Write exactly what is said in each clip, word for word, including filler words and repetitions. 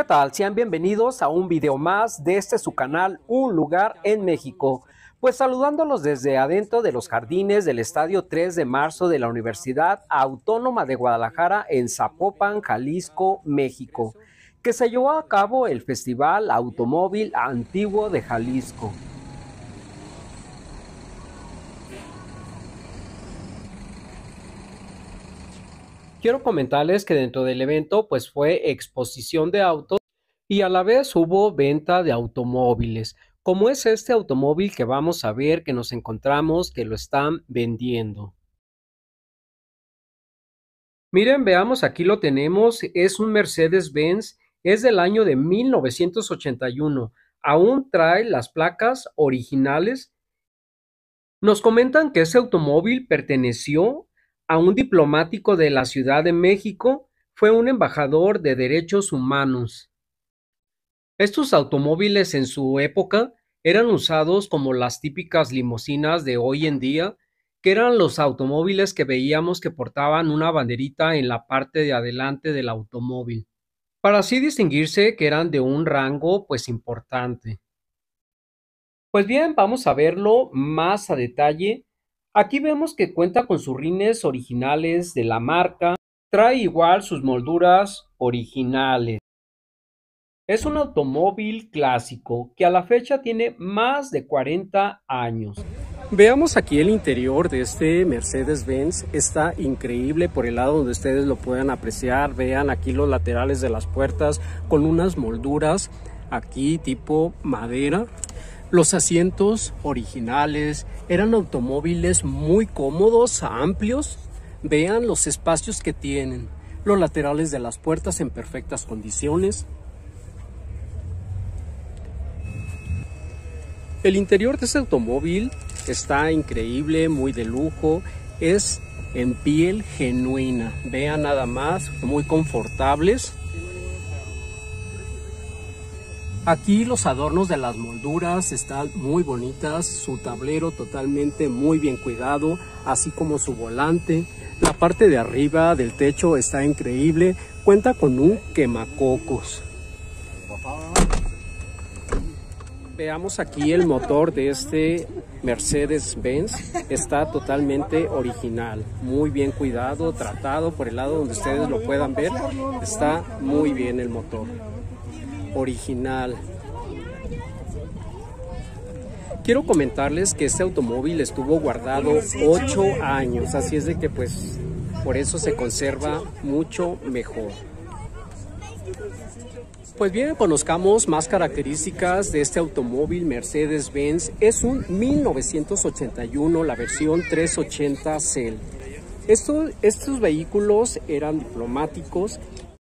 tal? Sean bienvenidos a un video más de este su canal Un Lugar en México. Pues saludándolos desde adentro de los jardines del Estadio tres de marzo de la Universidad Autónoma de Guadalajara en Zapopan, Jalisco, México, que se llevó a cabo el Festival Automóvil Antiguo de Jalisco. Quiero comentarles que dentro del evento pues fue exposición de autos y a la vez hubo venta de automóviles, como es este automóvil que vamos a ver que nos encontramos que lo están vendiendo. Miren, veamos, aquí lo tenemos, es un Mercedes-Benz, es del año de mil novecientos ochenta y uno, aún trae las placas originales. Nos comentan que ese automóvil perteneció a un diplomático de la Ciudad de México, fue un embajador de derechos humanos. Estos automóviles en su época eran usados como las típicas limusinas de hoy en día, que eran los automóviles que veíamos que portaban una banderita en la parte de adelante del automóvil, para así distinguirse que eran de un rango pues importante. Pues bien, vamos a verlo más a detalle. Aquí vemos que cuenta con sus rines originales de la marca, trae igual sus molduras originales. Es un automóvil clásico que a la fecha tiene más de cuarenta años. Veamos aquí el interior de este Mercedes-Benz, está increíble por el lado donde ustedes lo puedan apreciar. Vean aquí los laterales de las puertas con unas molduras aquí tipo madera. Los asientos originales eran automóviles muy cómodos, amplios. Vean los espacios que tienen, los laterales de las puertas en perfectas condiciones. El interior de este automóvil está increíble, muy de lujo, es en piel genuina. Vean nada más, muy confortables. Aquí los adornos de las molduras están muy bonitas, su tablero totalmente muy bien cuidado, así como su volante. La parte de arriba del techo está increíble, cuenta con un quemacocos. Veamos aquí el motor de este Mercedes-Benz, está totalmente original, muy bien cuidado, tratado por el lado donde ustedes lo puedan ver, está muy bien el motor, original. Quiero comentarles que este automóvil estuvo guardado ocho años, así es de que pues por eso se conserva mucho mejor. Pues bien, conozcamos más características de este automóvil Mercedes-Benz. Es un mil novecientos ochenta y uno, la versión trescientos ochenta C E L. Estos, estos vehículos eran diplomáticos.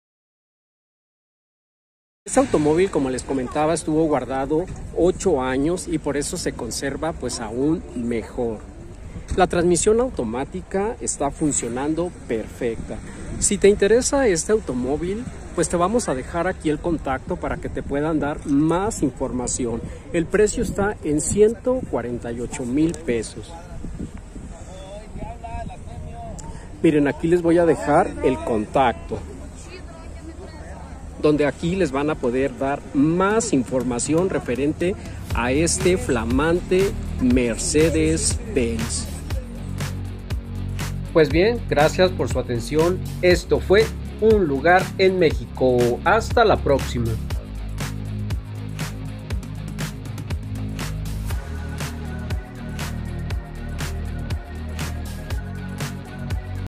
Este automóvil, como les comentaba, estuvo guardado ocho años y por eso se conserva pues aún mejor. La transmisión automática está funcionando perfecta. Si te interesa este automóvil, pues te vamos a dejar aquí el contacto para que te puedan dar más información. El precio está en ciento cuarenta y ocho mil pesos. Miren, aquí les voy a dejar el contacto, donde aquí les van a poder dar más información referente a este flamante Mercedes-Benz. Pues bien, gracias por su atención. Esto fue Un Lugar en México. Hasta la próxima.